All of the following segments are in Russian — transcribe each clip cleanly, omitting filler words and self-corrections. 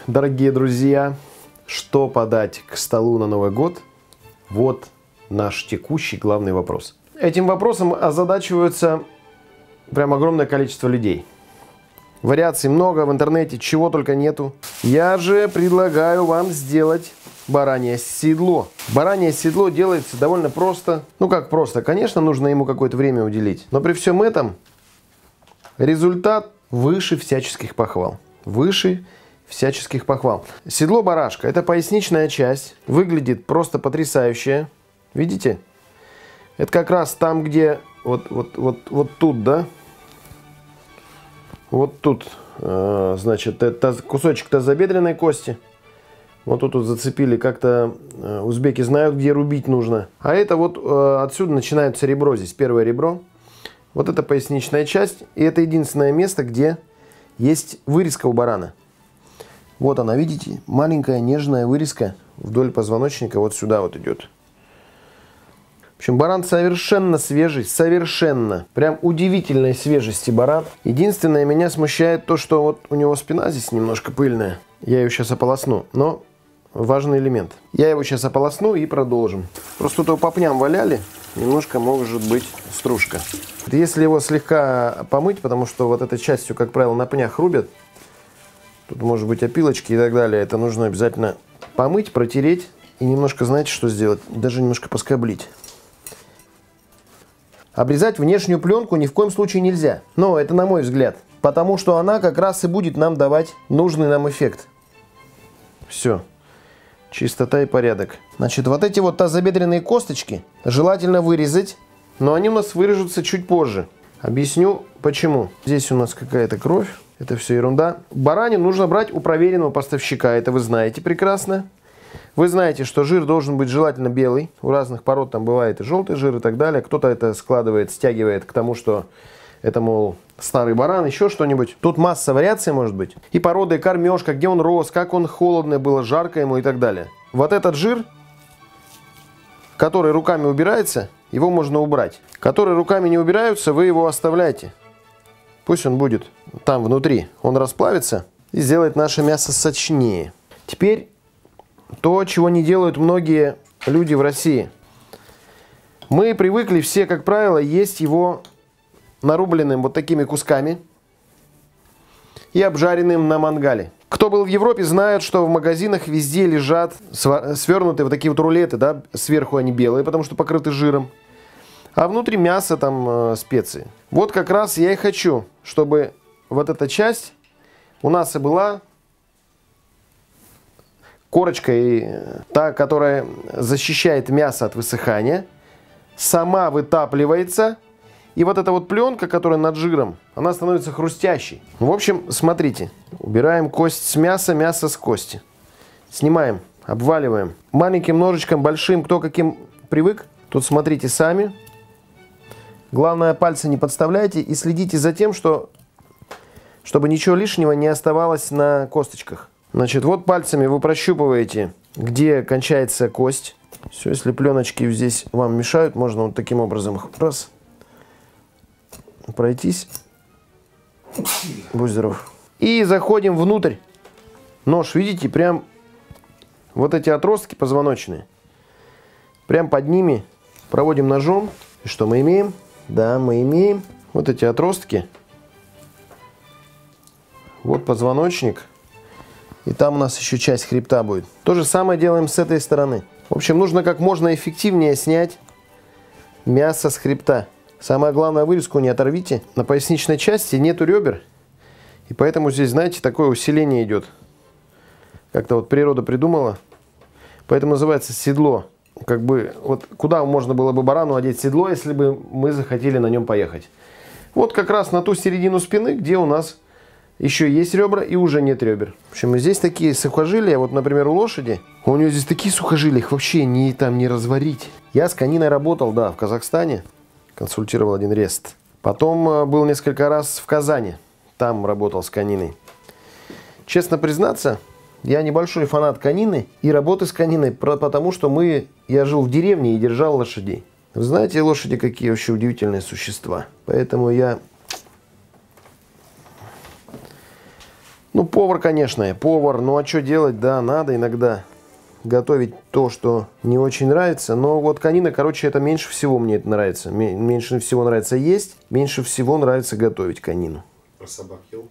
Дорогие друзья, что подать к столу на Новый год? Вот наш текущий главный вопрос. Этим вопросом озадачиваются прям огромное количество людей. Вариаций много в интернете, чего только нету. Я же предлагаю вам сделать баранье седло. Баранье седло делается довольно просто. Ну как просто, конечно, нужно ему какое-то время уделить. Но при всем этом результат выше всяческих похвал. Выше всяческих похвал. Седло барашка – это поясничная часть. Выглядит просто потрясающе. Видите? Это как раз там, где вот тут, да? Вот тут, значит, это кусочек тазобедренной кости. Вот тут вот зацепили, как-то узбеки знают, где рубить нужно. А это вот отсюда начинается ребро, здесь первое ребро. Вот это поясничная часть. И это единственное место, где есть вырезка у барана. Вот она, видите? Маленькая нежная вырезка вдоль позвоночника вот сюда вот идет. В общем, баран совершенно свежий, совершенно. Прям удивительной свежести баран. Единственное, меня смущает то, что вот у него спина здесь немножко пыльная. Я ее сейчас ополосну, но важный элемент. Я его сейчас ополосну и продолжим. Просто тут по пням валяли, немножко может быть стружка. Если его слегка помыть, потому что вот этой частью, как правило, на пнях рубят, тут может быть опилочки и так далее, это нужно обязательно помыть, протереть и немножко, знаете, что сделать? Даже немножко поскоблить. Обрезать внешнюю пленку ни в коем случае нельзя. Но это на мой взгляд. Потому что она как раз и будет нам давать нужный нам эффект. Все. Чистота и порядок. Значит, вот эти вот тазобедренные косточки желательно вырезать. Но они у нас вырежутся чуть позже. Объясню почему. Здесь у нас какая-то кровь. Это все ерунда. Баранину нужно брать у проверенного поставщика. Это вы знаете прекрасно. Вы знаете, что жир должен быть желательно белый. У разных пород там бывает и желтый жир и так далее. Кто-то это складывает, стягивает к тому, что это, мол, старый баран, еще что-нибудь. Тут масса вариаций может быть. И порода, и кормежка, где он рос, как он холодное было, жарко ему и так далее. Вот этот жир, который руками убирается, его можно убрать. Который руками не убираются, вы его оставляете. Пусть он будет там внутри. Он расплавится и сделает наше мясо сочнее. Теперь то, чего не делают многие люди в России. Мы привыкли все, как правило, есть его нарубленным вот такими кусками и обжаренным на мангале. Кто был в Европе, знает, что в магазинах везде лежат свернутые вот такие вот рулеты, да, сверху они белые, потому что покрыты жиром, а внутри мясо, там специи. Вот как раз я и хочу, чтобы вот эта часть у нас и была корочкой, та, которая защищает мясо от высыхания, сама вытапливается. И вот эта вот пленка, которая над жиром, она становится хрустящей. В общем, смотрите. Убираем кость с мяса, мясо с кости. Снимаем, обваливаем. Маленьким ножичком, большим, кто каким привык. Тут смотрите сами. Главное, пальцы не подставляйте и следите за тем, чтобы ничего лишнего не оставалось на косточках. Значит, вот пальцами вы прощупываете, где кончается кость. Все, если пленочки здесь вам мешают, можно вот таким образом раз пройтись. Будь здоров. И заходим внутрь. Нож, видите, прям вот эти отростки позвоночные. Прям под ними проводим ножом. И что мы имеем? Да, мы имеем вот эти отростки. Вот позвоночник. И там у нас еще часть хребта будет. То же самое делаем с этой стороны. В общем, нужно как можно эффективнее снять мясо с хребта. Самое главное, вырезку не оторвите. На поясничной части нету ребер. И поэтому здесь, знаете, такое усиление идет. Как-то вот природа придумала. Поэтому называется седло. Как бы, вот куда можно было бы барану одеть седло, если бы мы захотели на нем поехать. Вот как раз на ту середину спины, где у нас еще есть ребра и уже нет ребер. В общем, здесь такие сухожилия. Вот, например, у лошади. У нее здесь такие сухожилия, их вообще не разварить. Я с кониной работал, да, в Казахстане. Консультировал один рест. Потом был несколько раз в Казани. Там работал с кониной. Честно признаться, я небольшой фанат конины и работы с кониной, потому что я жил в деревне и держал лошадей. Вы знаете, лошади какие вообще удивительные существа. Поэтому я Ну, повар, конечно, я повар. Ну, а что делать? Да, надо иногда готовить то, что не очень нравится. Но вот конина, короче, это меньше всего мне это нравится. Меньше всего нравится есть, меньше всего нравится готовить конину. Про собак ел?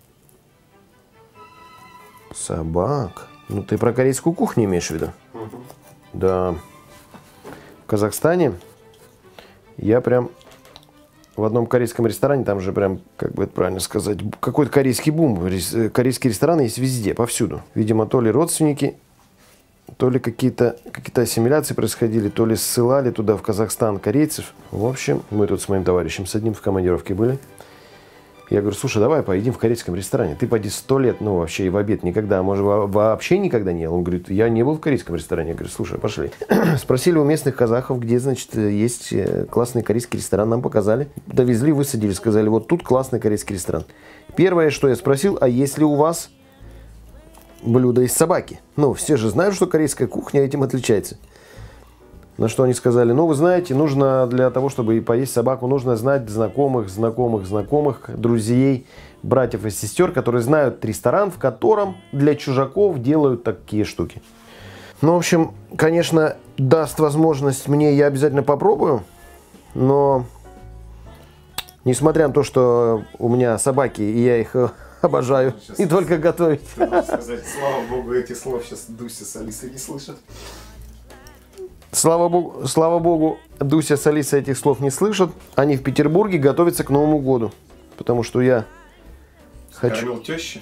Собак? Ну, ты про корейскую кухню имеешь в виду? Угу. Да. В Казахстане я прям в одном корейском ресторане, там же прям, как бы это правильно сказать, какой-то корейский бум. Корейские рестораны есть везде, повсюду. Видимо, то ли родственники, то ли какие-то ассимиляции происходили, то ли ссылали туда, в Казахстан, корейцев. В общем, мы тут с моим товарищем с одним в командировке были. Я говорю, слушай, давай поедим в корейском ресторане. Ты поди 100 лет, ну вообще и в обед никогда, может вообще никогда не ел. Он говорит, я не был в корейском ресторане. Я говорю, слушай, пошли. Спросили у местных казахов, где, значит, есть классный корейский ресторан. Нам показали. Довезли, высадили, сказали, вот тут классный корейский ресторан. Первое, что я спросил, а есть ли у вас блюдо из собаки? Ну, все же знают, что корейская кухня этим отличается. На что они сказали, ну, вы знаете, нужно для того, чтобы поесть собаку, нужно знать знакомых, друзей, братьев и сестер, которые знают ресторан, в котором для чужаков делают такие штуки. Ну, в общем, конечно, даст возможность мне, я обязательно попробую, но несмотря на то, что у меня собаки, и я их обожаю, сейчас не только готовить. Сказать, слава богу, этих слов сейчас Дуся с Алисой не слышат. Слава богу, Дуся с Алисой этих слов не слышат. Они в Петербурге готовятся к Новому году. Потому что я хочу... Кормил тещу?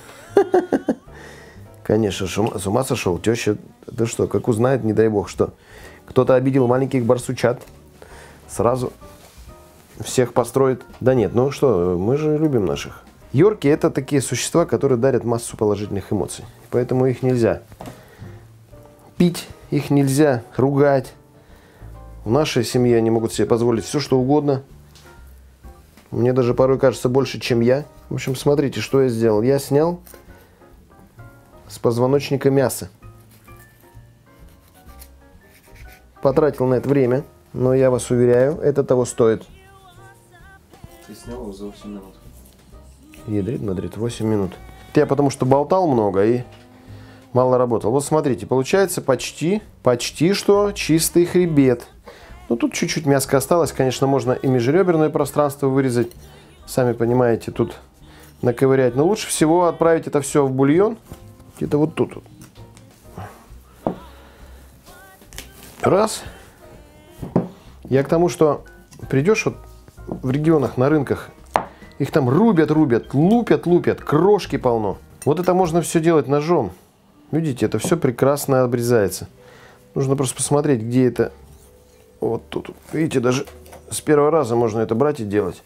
Конечно, с ума сошел. Теща, да что, как узнает, не дай бог, что кто-то обидел маленьких барсучат. Сразу всех построит. Да нет, ну что, мы же любим наших. Йорки — это такие существа, которые дарят массу положительных эмоций. Поэтому их нельзя пить. Их нельзя ругать. В нашей семье они могут себе позволить все, что угодно. Мне даже порой кажется больше, чем я. В общем, смотрите, что я сделал. Я снял с позвоночника мясо. Потратил на это время, но я вас уверяю, это того стоит. Ты снял его за 8 минут. Ядрит, мадрит, 8 минут. Я потому что болтал много и мало работал. Вот смотрите, получается почти что чистый хребет. Ну, тут чуть-чуть мяска осталось. Конечно, можно и межреберное пространство вырезать. Сами понимаете, тут наковырять. Но лучше всего отправить это все в бульон. Где-то вот тут. Раз. Я к тому, что придешь вот в регионах, на рынках, их там рубят, лупят, крошки полно. Вот это можно все делать ножом. Видите, это все прекрасно обрезается. Нужно просто посмотреть, где это. Вот тут. Видите, даже с первого раза можно это брать и делать.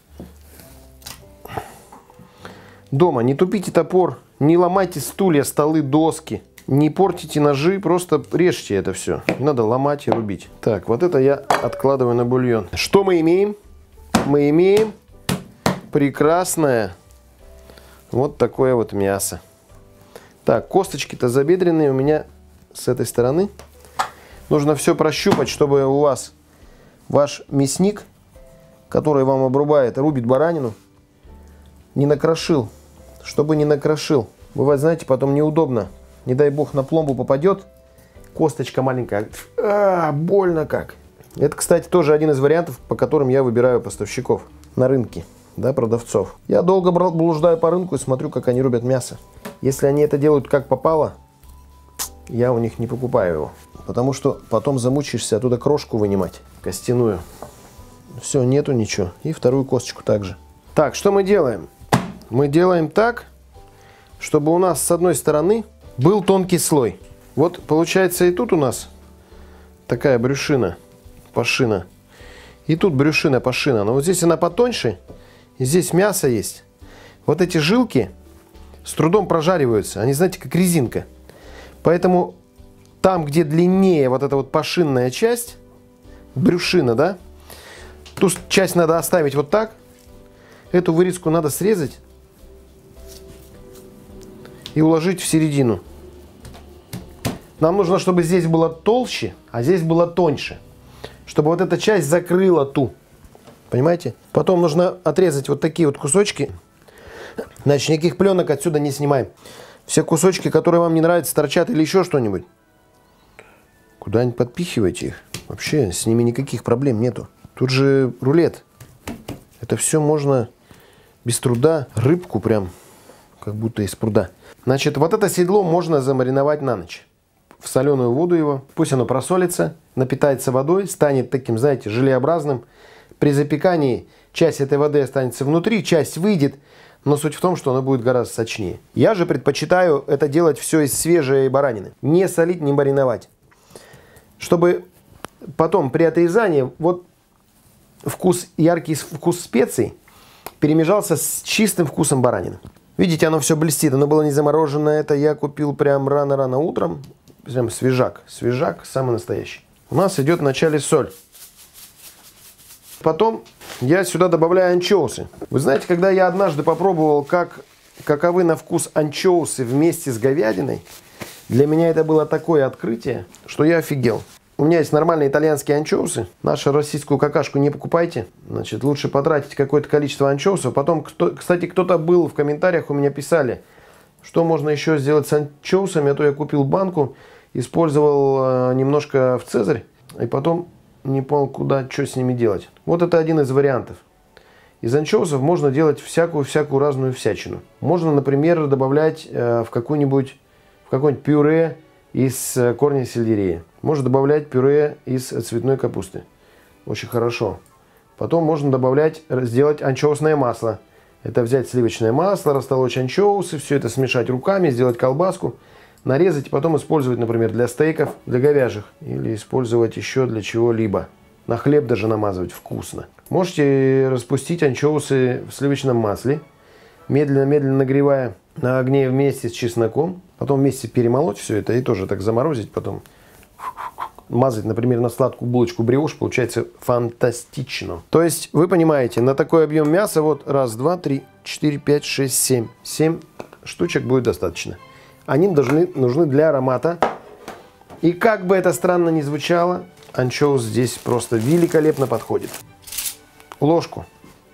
Дома не тупите топор, не ломайте стулья, столы, доски. Не портите ножи, просто режьте это все. Не надо ломать и рубить. Так, вот это я откладываю на бульон. Что мы имеем? Мы имеем прекрасное вот такое вот мясо. Так, косточки-то забедренные у меня с этой стороны. Нужно все прощупать, чтобы у вас ваш мясник, который вам обрубает, рубит баранину, не накрошил. Чтобы не накрошил. Бывает, знаете, потом неудобно. Не дай бог на пломбу попадет. Косточка маленькая. Больно как. Это, кстати, тоже один из вариантов, по которым я выбираю поставщиков на рынке. Да, продавцов. Я долго блуждаю по рынку и смотрю, как они рубят мясо. Если они это делают как попало, я у них не покупаю его. Потому что потом замучаешься оттуда крошку вынимать, костяную. Все, нету ничего. И вторую косточку также. Так, что мы делаем? Мы делаем так, чтобы у нас с одной стороны был тонкий слой. Вот получается и тут у нас такая брюшина, пашина. И тут брюшина, пашина. Но вот здесь она потоньше. И здесь мясо есть. Вот эти жилки с трудом прожариваются. Они, знаете, как резинка. Поэтому там, где длиннее вот эта вот пашинная часть, брюшина, да, ту часть надо оставить вот так. Эту вырезку надо срезать и уложить в середину. Нам нужно, чтобы здесь было толще, а здесь было тоньше. Чтобы вот эта часть закрыла ту. Понимаете? Потом нужно отрезать вот такие вот кусочки. Значит, никаких пленок отсюда не снимаем. Все кусочки, которые вам не нравятся, торчат или еще что-нибудь, куда-нибудь подпихивайте их. Вообще с ними никаких проблем нету. Тут же рулет. Это все можно без труда. Рыбку прям, как будто из пруда. Значит, вот это седло можно замариновать на ночь. В соленую воду его. Пусть оно просолится, напитается водой, станет таким, знаете, желеобразным. При запекании часть этой воды останется внутри, часть выйдет. Но суть в том, что оно будет гораздо сочнее. Я же предпочитаю это делать все из свежей баранины. Не солить, не мариновать. Чтобы потом при отрезании вот вкус, яркий вкус специй перемежался с чистым вкусом баранины. Видите, оно все блестит. Оно было не замороженное. Это я купил прям рано-рано утром. Прям свежак. Свежак самый настоящий. У нас идет вначале соль. Потом я сюда добавляю анчоусы. Вы знаете, когда я однажды попробовал, каковы на вкус анчоусы вместе с говядиной, для меня это было такое открытие, что я офигел. У меня есть нормальные итальянские анчоусы. Нашу российскую какашку не покупайте. Значит, лучше потратить какое-то количество анчоусов. Потом, кстати, кто-то был в комментариях, у меня писали, что можно еще сделать с анчоусами. А то я купил банку, использовал немножко в цезарь, и потом не понял, куда, что с ними делать. Вот это один из вариантов. Из анчоусов можно делать всякую разную всячину. Можно, например, добавлять в какое-нибудь пюре из корня сельдерея. Можно добавлять пюре из цветной капусты. Очень хорошо. Потом можно сделать анчоусное масло. Это взять сливочное масло, растолочь анчоусы, все это смешать руками, сделать колбаску, нарезать и потом использовать, например, для стейков, для говяжьих. Или использовать еще для чего-либо. На хлеб даже намазывать вкусно. Можете распустить анчоусы в сливочном масле, медленно нагревая на огне вместе с чесноком. Потом вместе перемолоть все это и тоже так заморозить. Потом мазать, например, на сладкую булочку бриош. Получается фантастично. То есть, вы понимаете, на такой объем мяса вот 1, 2, 3, 4, 5, 6, 7. 7 штучек будет достаточно. Они нужны для аромата. И как бы это странно ни звучало, анчоус здесь просто великолепно подходит. Ложку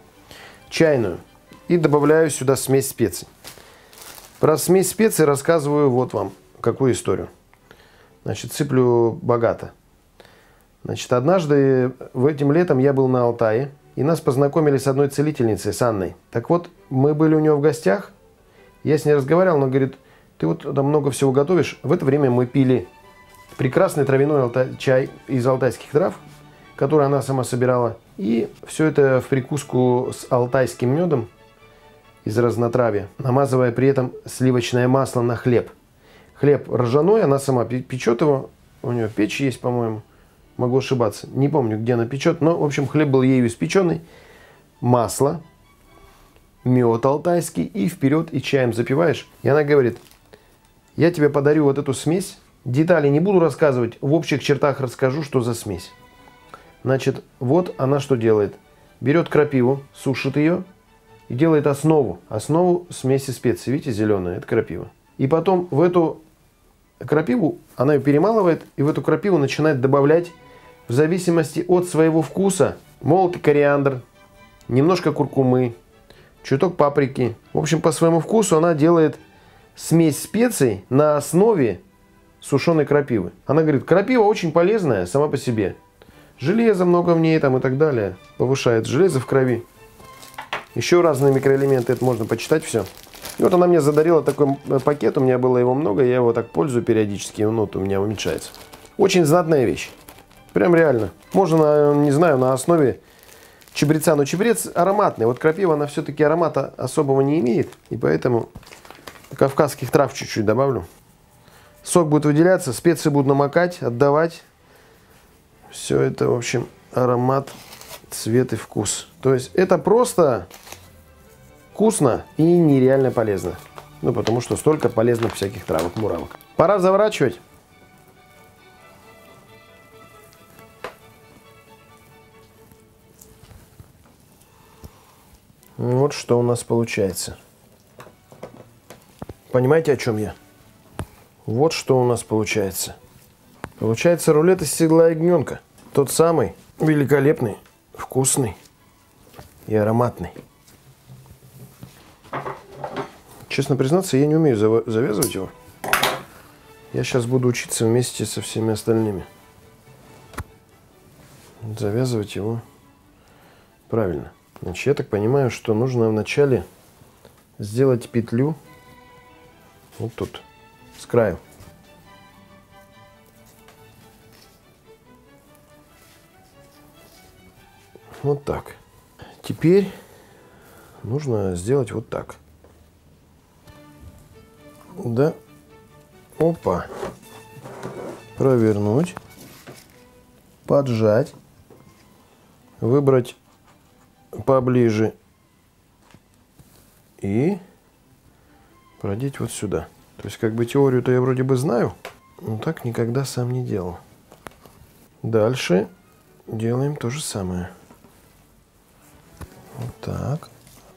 чайную. И добавляю сюда смесь специй. Про смесь специй рассказываю вот вам какую историю. Значит, сыплю богато. Значит, однажды этим летом я был на Алтае. И нас познакомили с одной целительницей, с Анной. Так вот, мы были у нее в гостях. Я с ней разговаривал, она говорит, ты вот там много всего готовишь. В это время мы пили прекрасный травяной чай из алтайских трав, который она сама собирала. И все это в прикуску с алтайским медом из разнотравья, намазывая при этом сливочное масло на хлеб. Хлеб ржаной, она сама печет его. У нее печь есть, по-моему. Могу ошибаться. Не помню, где она печет. Но, в общем, хлеб был ею испеченный. Масло, мед алтайский. И вперед, и чаем запиваешь. И она говорит, я тебе подарю вот эту смесь. Детали не буду рассказывать. В общих чертах расскажу, что за смесь. Значит, вот она что делает. Берет крапиву, сушит ее. И делает основу смеси специй. Видите, зеленая, это крапива. И потом в эту крапиву, она ее перемалывает, и в эту крапиву начинает добавлять, в зависимости от своего вкуса, молотый кориандр, немножко куркумы, чуток паприки. В общем, по своему вкусу она делает смесь специй на основе сушеной крапивы. Она говорит, крапива очень полезная сама по себе. Железа много в ней там и так далее. Повышает железо в крови. Еще разные микроэлементы, это можно почитать все. И вот она мне задарила такой пакет, у меня было его много, я его так пользую периодически, он вот у меня уменьшается. Очень знатная вещь. Прям реально. Можно, не знаю, на основе чабреца, но чабрец ароматный. Вот крапива, она все-таки аромата особого не имеет, и поэтому кавказских трав чуть-чуть добавлю. Сок будет выделяться, специи будут намокать, отдавать. Все это, в общем, аромат, цвет и вкус. То есть это просто вкусно и нереально полезно. Ну, потому что столько полезных всяких травок, муравок. Пора заворачивать. Вот что у нас получается. Понимаете, о чем я? Вот что у нас получается. Получается рулет из седла ягненка. Тот самый великолепный, вкусный и ароматный. Честно признаться, я не умею завязывать его. Я сейчас буду учиться вместе со всеми остальными. Завязывать его правильно. Значит, я так понимаю, что нужно вначале сделать петлю вот тут, с краю. Вот так. Теперь нужно сделать вот так. Да. Опа. Провернуть. Поджать. Выбрать поближе. И продеть вот сюда. То есть, как бы теорию-то я вроде бы знаю, но так никогда сам не делал. Дальше делаем то же самое. Вот так.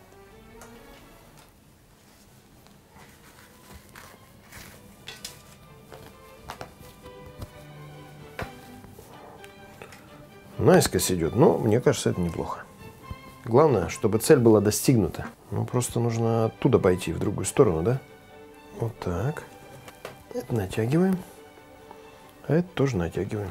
Наискось идет, но мне кажется, это неплохо. Главное, чтобы цель была достигнута. Ну, просто нужно оттуда пойти в другую сторону, да? Вот так. Это натягиваем. А это тоже натягиваем.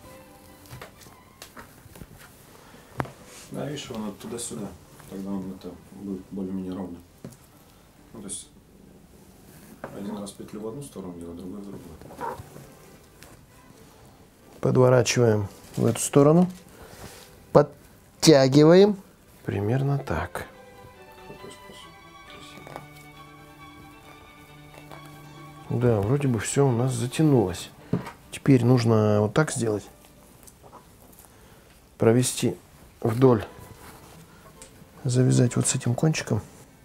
Да, видишь, он туда-сюда. Тогда он это будет более-менее ровно. Ну, то есть один раз петлю в одну сторону делать, другой в другую. Подворачиваем в эту сторону. Подтягиваем. Примерно так. Крутой способ. Красиво. Да, вроде бы все у нас затянулось. Теперь нужно вот так сделать. Провести вдоль. Завязать вот с этим кончиком.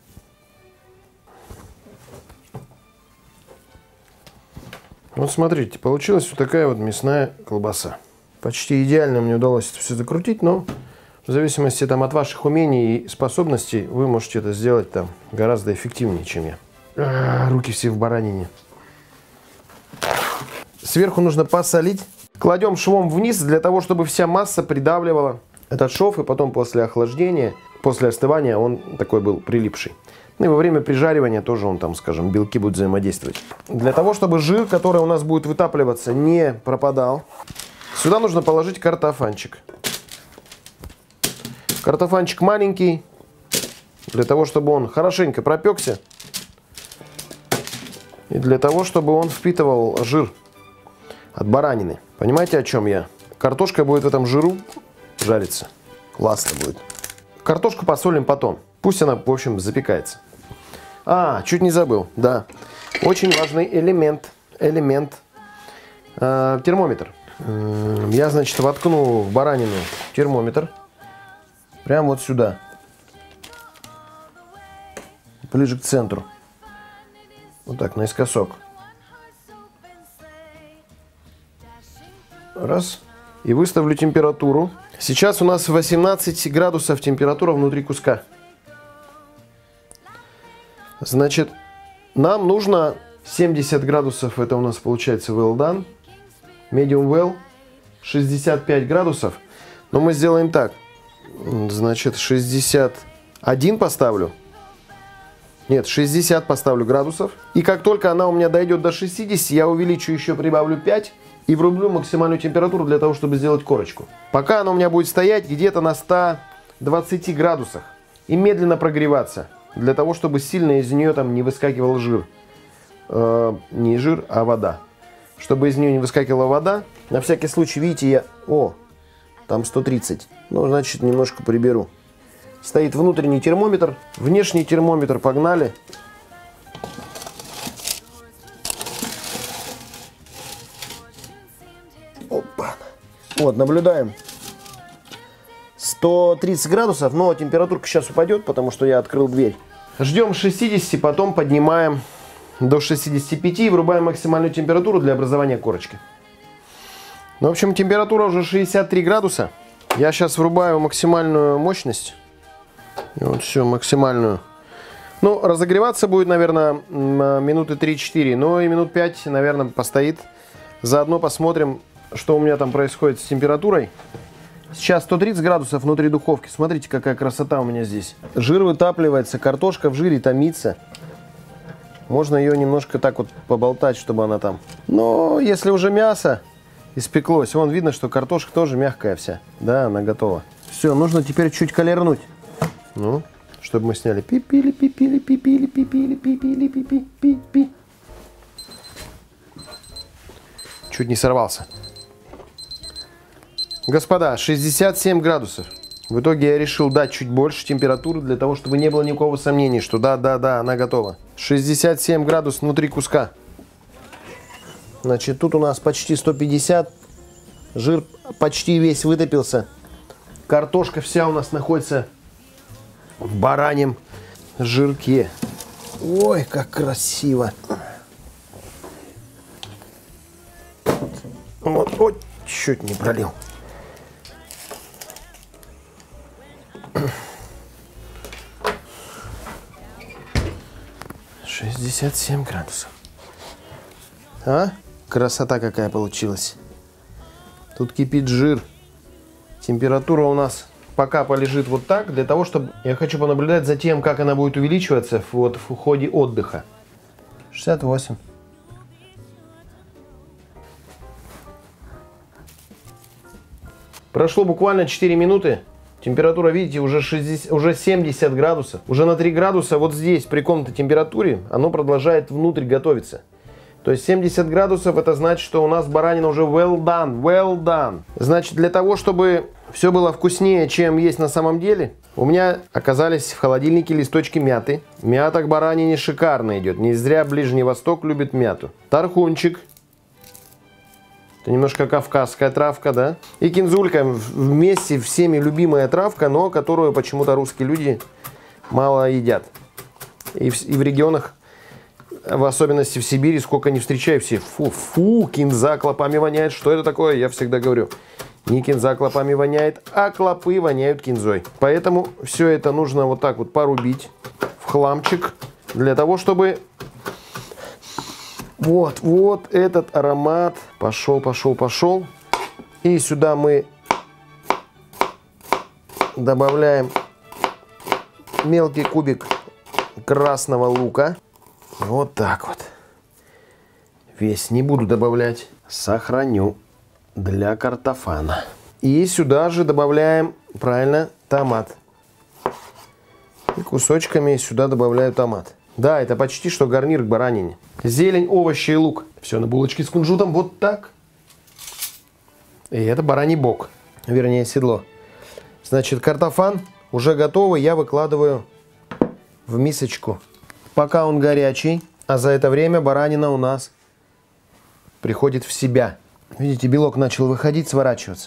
Вот смотрите, получилась вот такая вот мясная колбаса. Почти идеально мне удалось это все закрутить, но в зависимости там от ваших умений и способностей вы можете это сделать там гораздо эффективнее, чем я. Руки все в баранине. Сверху нужно посолить. Кладем швом вниз для того, чтобы вся масса придавливала этот шов, и потом после охлаждения, после остывания он такой был прилипший. Ну и во время прижаривания тоже он там, скажем, белки будут взаимодействовать. Для того, чтобы жир, который у нас будет вытапливаться, не пропадал, сюда нужно положить картофанчик. Картофанчик маленький, для того, чтобы он хорошенько пропекся. И для того, чтобы он впитывал жир от баранины. Понимаете, о чем я? Картошка будет в этом жиру жариться. Классно будет. Картошку посолим потом. Пусть она, в общем, запекается. Чуть не забыл. Да. Очень важный элемент. Термометр. Я, значит, воткну в баранину термометр. Прямо вот сюда. Ближе к центру. Вот так, наискосок. Раз. И выставлю температуру. Сейчас у нас 18 градусов температура внутри куска. Значит, нам нужно 70 градусов. Это у нас получается well done. Medium well. 65 градусов. Но мы сделаем так. Значит, 61 поставлю. Нет, 60 поставлю градусов. И как только она у меня дойдет до 60, я увеличу еще, прибавлю 5. И врублю максимальную температуру для того, чтобы сделать корочку. Пока она у меня будет стоять где-то на 120 градусах. И медленно прогреваться. Для того, чтобы сильно из нее там не выскакивал жир. Не жир, а вода. Чтобы из нее не выскакивала вода. На всякий случай, видите, я... Там 130. Ну, значит, немножко приберу. Стоит внутренний термометр. Внешний термометр. Погнали. Опа. Вот, наблюдаем. 130 градусов, но температурка сейчас упадет, потому что я открыл дверь. Ждем 60, потом поднимаем до 65 и врубаем максимальную температуру для образования корочки. Ну, в общем, температура уже 63 градуса. Я сейчас врубаю максимальную мощность. И вот все, максимальную. Ну, разогреваться будет, наверное, минуты 3-4, но и минут 5, наверное, постоит. Заодно посмотрим, что у меня там происходит с температурой. Сейчас 130 градусов внутри духовки. Смотрите, какая красота у меня здесь. Жир вытапливается, картошка в жире томится. Можно ее немножко так вот поболтать, чтобы она там. Но если уже мясо испеклось, вон видно, что картошка тоже мягкая вся. Да, она готова. Все, нужно теперь чуть колернуть. Ну, чтобы мы сняли. Пипили, пипили, пипили, пипили, пипили, пипи, пипи. Чуть не сорвался. Господа, 67 градусов. В итоге я решил дать чуть больше температуры, для того, чтобы не было никакого сомнения, что да, она готова. 67 градусов внутри куска. Значит, тут у нас почти 150. Жир почти весь вытопился. Картошка вся у нас находится в бараньем жирке. Ой, как красиво. Вот, ой, чуть не пролил. — 67 градусов. А? Красота какая получилась. Тут кипит жир. Температура у нас пока полежит вот так, для того, чтобы... Я хочу понаблюдать за тем, как она будет увеличиваться вот в ходе отдыха. 68. Прошло буквально 4 минуты. Температура, видите, уже 70 градусов. Уже на 3 градуса вот здесь, при комнатной температуре, оно продолжает внутрь готовиться. То есть 70 градусов, это значит, что у нас баранина уже well done. Значит, для того, чтобы все было вкуснее, чем есть на самом деле, у меня оказались в холодильнике листочки мяты. Мята к баранине шикарно идет. Не зря Ближний Восток любит мяту. Тархунчик. Это немножко кавказская травка, да? И кинзулька, вместе всеми любимая травка, но которую почему-то русские люди мало едят. И в регионах, в особенности в Сибири, сколько не встречаю, все фу, кинза клопами воняет. Что это такое? Я всегда говорю, не кинза клопами воняет, а клопы воняют кинзой. Поэтому все это нужно вот так вот порубить в хламчик, для того, чтобы... Вот этот аромат пошел. И сюда мы добавляем мелкий кубик красного лука. Вот так вот. Весь не буду добавлять. Сохраню для картофана. И сюда же добавляем, правильно, томат. И кусочками сюда добавляю томат. Да, это почти что гарнир к баранине. Зелень, овощи и лук. Все на булочке с кунжутом вот так. И это бараний бок. Вернее, седло. Значит, картофан уже готовый. Я выкладываю в мисочку. Пока он горячий. А за это время баранина у нас приходит в себя. Видите, белок начал выходить, сворачиваться.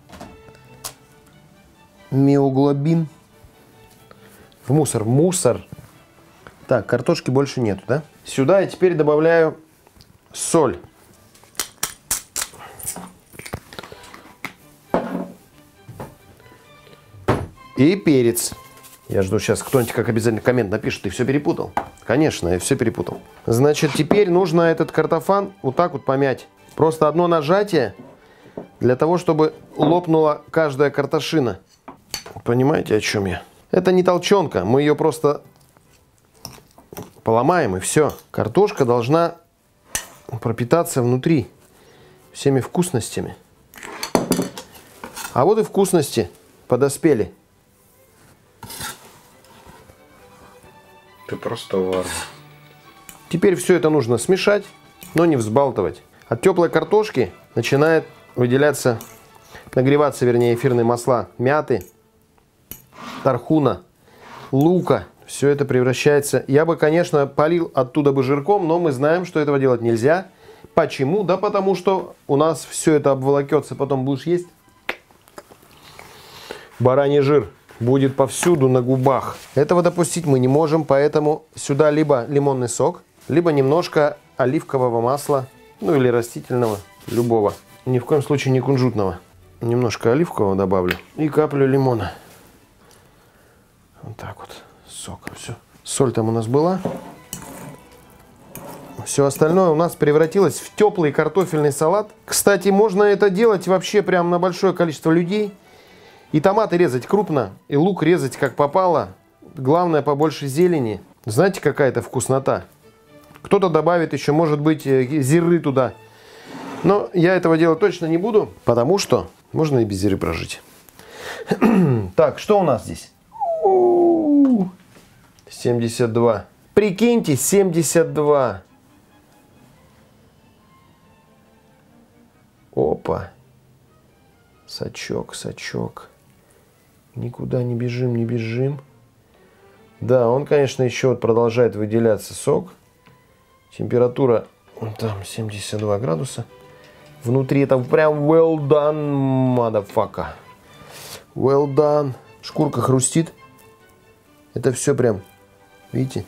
Миоглобин. В мусор. Так, картошки больше нету, да? Сюда я теперь добавляю соль. И перец. Я жду сейчас, кто-нибудь как обязательно коммент напишет, ты все перепутал. Конечно, я все перепутал. Значит, теперь нужно этот картофан вот так вот помять. Просто одно нажатие для того, чтобы лопнула каждая картошина. Понимаете, о чем я? Это не толченка, мы ее просто... поломаем и все. Картошка должна пропитаться внутри всеми вкусностями. А вот и вкусности подоспели. Ты просто варвар. Теперь все это нужно смешать, но не взбалтывать. От теплой картошки начинает выделяться, нагреваться, вернее, эфирные масла мяты, тархуна, лука. Все это превращается... Я бы, конечно, полил оттуда бы жирком, но мы знаем, что этого делать нельзя. Почему? Да потому что у нас все это обволокется, потом будешь есть. Бараний жир будет повсюду на губах. Этого допустить мы не можем, поэтому сюда либо лимонный сок, либо немножко оливкового масла, ну или растительного, любого. Ни в коем случае не кунжутного. Немножко оливкового добавлю и каплю лимона. Вот так вот. Сока, все. Соль там у нас была. Все остальное у нас превратилось в теплый картофельный салат. Кстати, можно это делать вообще прям на большое количество людей. И томаты резать крупно, и лук резать как попало. Главное, побольше зелени. Знаете, какая это вкуснота? Кто-то добавит еще, может быть, зиры туда. Но я этого делать точно не буду, потому что можно и без зиры прожить. Так, что у нас здесь? 72. Прикиньте, 72. Опа. Сачок, сачок. Никуда не бежим, не бежим. Да, он, конечно, еще вот продолжает выделяться сок. Температура там 72 градуса. Внутри это прям well done, motherfucker. Well done. Шкурка хрустит. Это все прям, видите?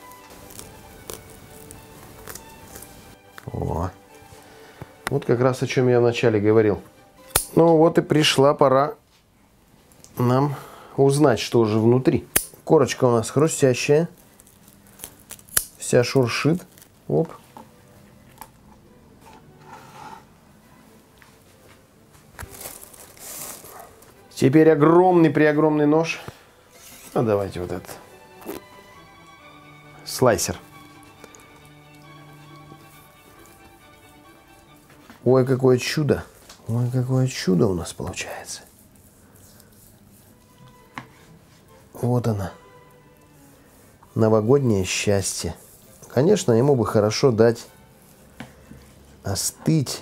О. Вот как раз о чем я вначале говорил. Ну вот и пришла пора нам узнать, что же внутри. Корочка у нас хрустящая. Вся шуршит. Оп. Теперь огромный нож. А давайте вот этот. Слайсер. Ой, какое чудо. Ой, какое чудо у нас получается. Вот она. Новогоднее счастье. Конечно, ему бы хорошо дать остыть.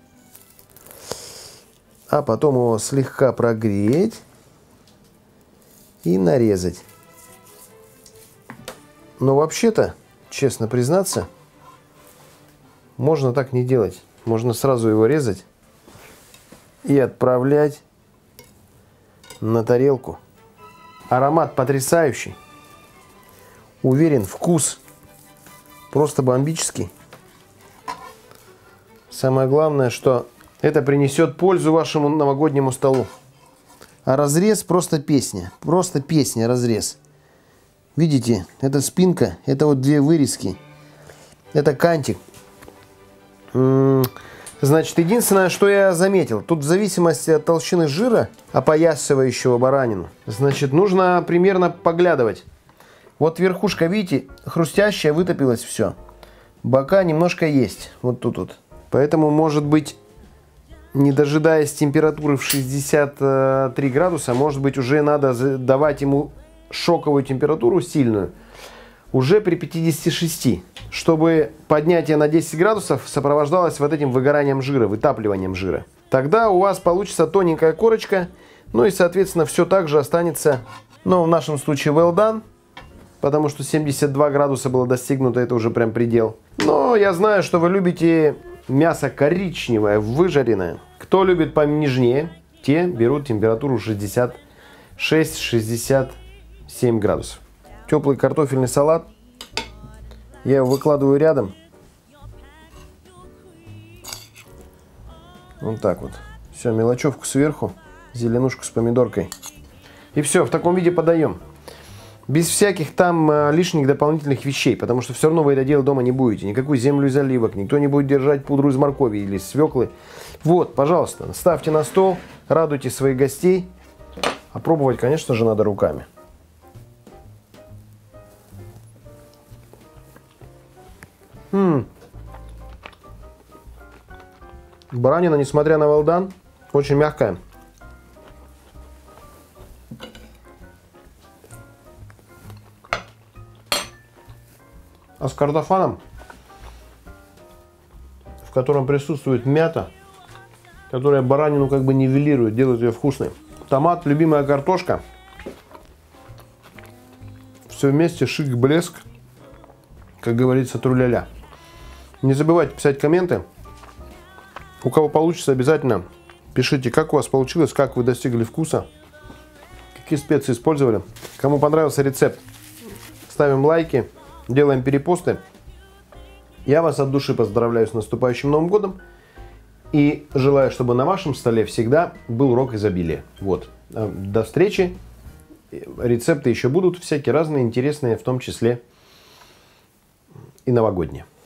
А потом его слегка прогреть и нарезать. Но вообще-то, честно признаться, можно так не делать. Можно сразу его резать и отправлять на тарелку. Аромат потрясающий. Уверен, вкус просто бомбический. Самое главное, что это принесет пользу вашему новогоднему столу. А разрез просто песня. Просто песня, разрез. Видите, это спинка, это вот две вырезки. Это кантик. Значит, единственное, что я заметил, тут в зависимости от толщины жира, опоясывающего баранину, значит, нужно примерно поглядывать. Вот верхушка, видите, хрустящая, вытопилось все. Бока немножко есть, вот тут вот. Поэтому, может быть, не дожидаясь температуры в 63 градуса, может быть, уже надо давать ему шоковую температуру сильную, уже при 56, чтобы поднятие на 10 градусов сопровождалось вот этим выгоранием жира, вытапливанием жира. Тогда у вас получится тоненькая корочка, ну и, соответственно, все так же останется, но в нашем случае well done, потому что 72 градуса было достигнуто, это уже прям предел. Но я знаю, что вы любите мясо коричневое, выжаренное. Кто любит понежнее, те берут температуру 66-67 градусов. Теплый картофельный салат. Я его выкладываю рядом. Вот так вот. Все, мелочевку сверху. Зеленушку с помидоркой. И все, в таком виде подаем. Без всяких там лишних дополнительных вещей. Потому что все равно вы это делать дома не будете. Никакую землю из оливок. Никто не будет держать пудру из моркови или свеклы. Вот, пожалуйста, ставьте на стол. Радуйте своих гостей. А пробовать, конечно же, надо руками. Баранина, несмотря на well done, очень мягкая. А с картофаном, в котором присутствует мята, которая баранину как бы нивелирует, делает ее вкусной. Томат, любимая картошка. Все вместе, шик, блеск. Как говорится, тру-ля-ля. Не забывайте писать комменты. У кого получится, обязательно пишите, как у вас получилось, как вы достигли вкуса, какие специи использовали. Кому понравился рецепт, ставим лайки, делаем перепосты. Я вас от души поздравляю с наступающим Новым годом и желаю, чтобы на вашем столе всегда был рог изобилия. Вот. До встречи. Рецепты еще будут всякие разные, интересные, в том числе и новогодние.